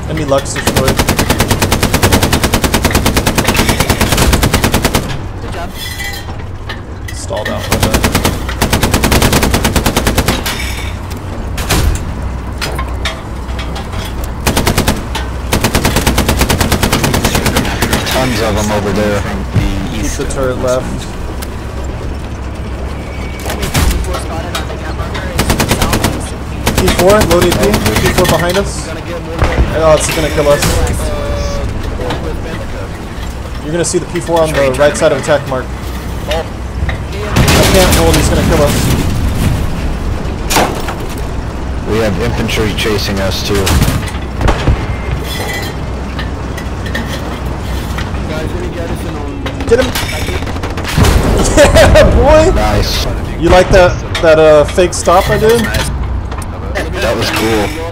Enemy Lux destroyed. Good job. Stalled out by that. Tons of them over there. Keep the turret left. P4, low DP. P4 behind us. Oh, it's gonna kill us. You're gonna see the P4 on the right side of attack mark. I can't hold, he's gonna kill us. We have infantry chasing us too. Get him! Yeah, boy! Nice. You like that fake stop I did? That was cool.